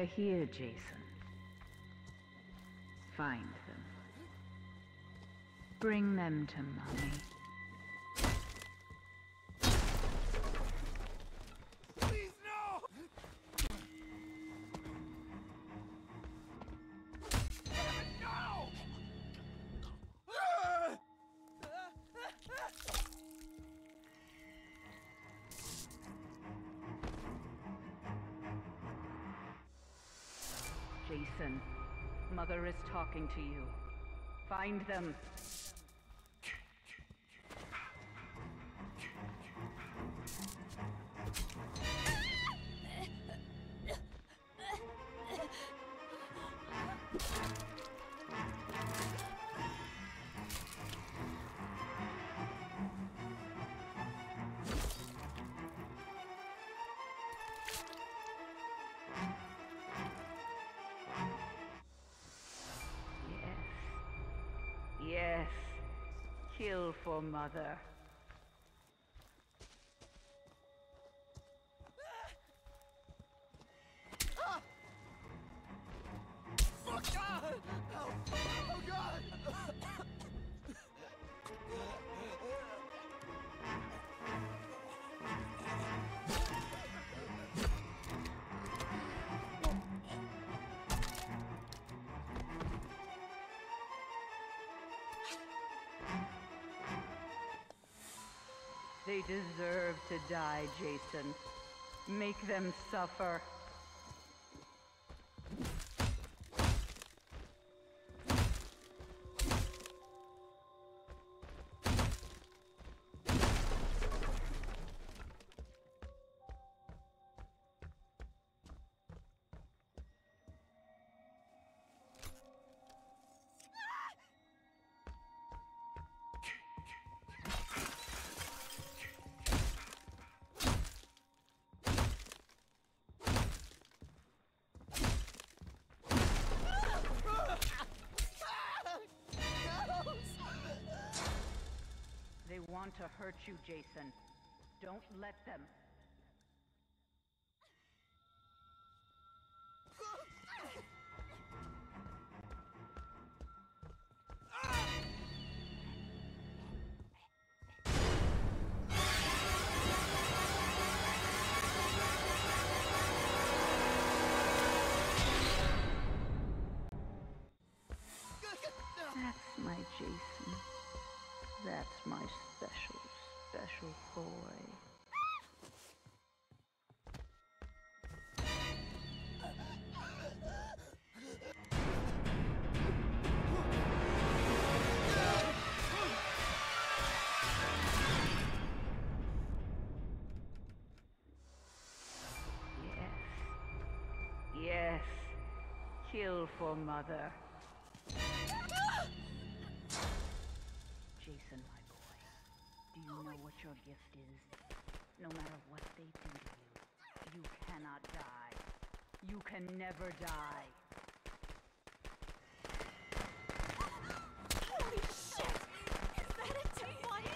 They're here, Jason. Find them. Bring them to Mommy. Please, no! Damn it, no! Jason, Mother is talking to you. Find them. Yes. Kill for Mother. Oh, God! Oh, God! They deserve to die, Jason. Make them suffer. They want to hurt you, Jason. Don't let them. That's my Jason. That's my special, special boy. Yes. Kill for Mother. Jason, my boy, do you know what your gift is? No matter what they do to you, you cannot die. You can never die. Holy shit! Is that a T-181?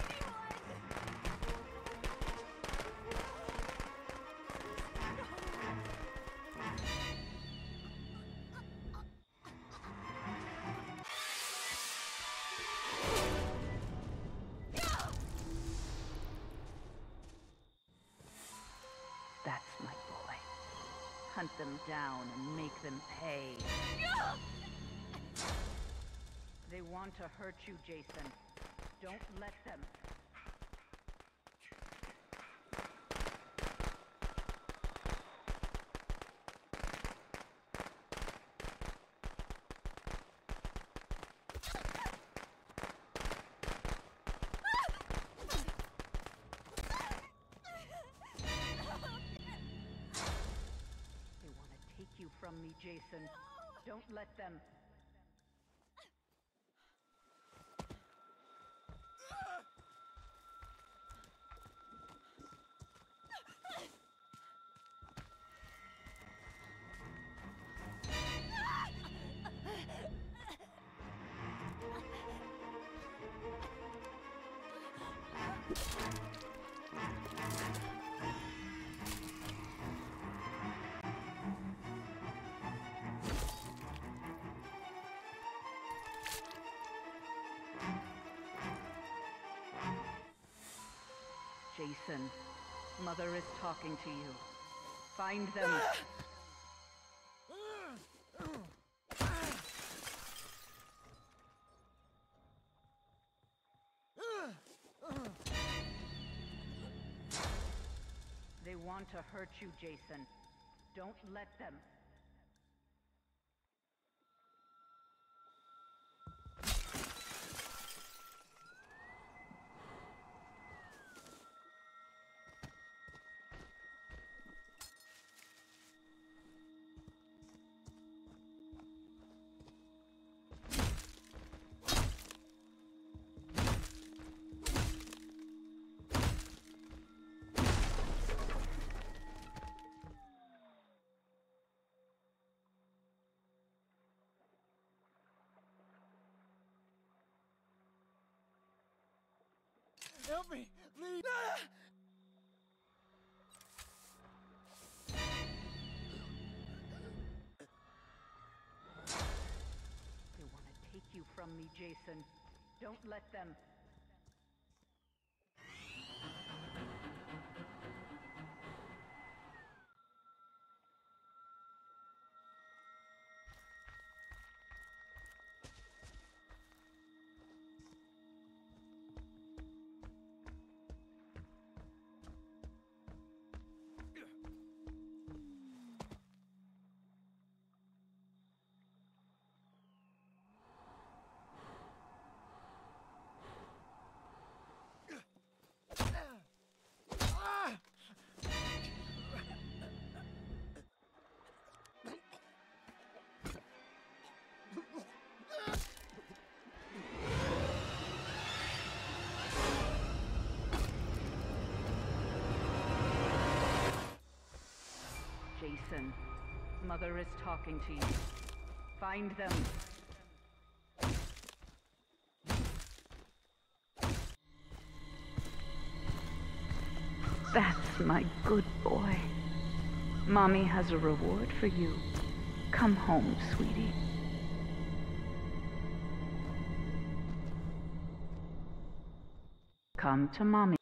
That's my boy. Hunt them down and make them pay. They want to hurt you, Jason. Don't let them. They want to take you from me, Jason. Don't let them. Jason, Mother is talking to you. Find them. They want to hurt you, Jason. Don't let them. Help me, please! They want to take you from me, Jason. Don't let them. Jason, Mother is talking to you. Find them. That's my good boy. Mommy has a reward for you. Come home, sweetie. Come to Mommy.